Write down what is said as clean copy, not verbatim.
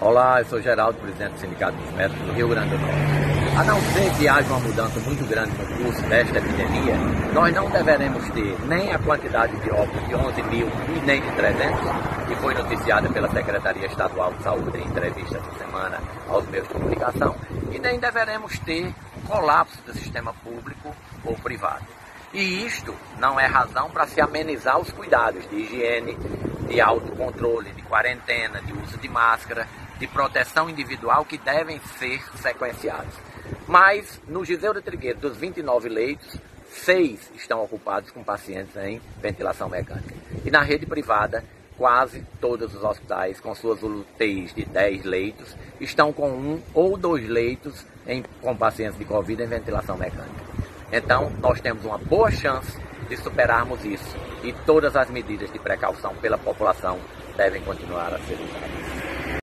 Olá, eu sou Geraldo, presidente do Sindicato dos Médicos do Rio Grande do Norte. A não ser que haja uma mudança muito grande no curso desta epidemia, nós não deveremos ter nem a quantidade de óbitos de 11 mil e nem de 300, que foi noticiada pela Secretaria Estadual de Saúde em entrevista esta semana aos meios de comunicação, e nem deveremos ter colapso do sistema público ou privado. E isto não é razão para se amenizar os cuidados de higiene, de autocontrole, de quarentena, de uso de máscara, de proteção individual que devem ser sequenciados. Mas no Giseu de Trigueiro, dos 29 leitos, 6 estão ocupados com pacientes em ventilação mecânica. E na rede privada, quase todos os hospitais, com suas UTIs de 10 leitos, estão com 1 ou 2 leitos com pacientes de Covid em ventilação mecânica. Então, nós temos uma boa chance de superarmos isso, e todas as medidas de precaução pela população devem continuar a ser usadas.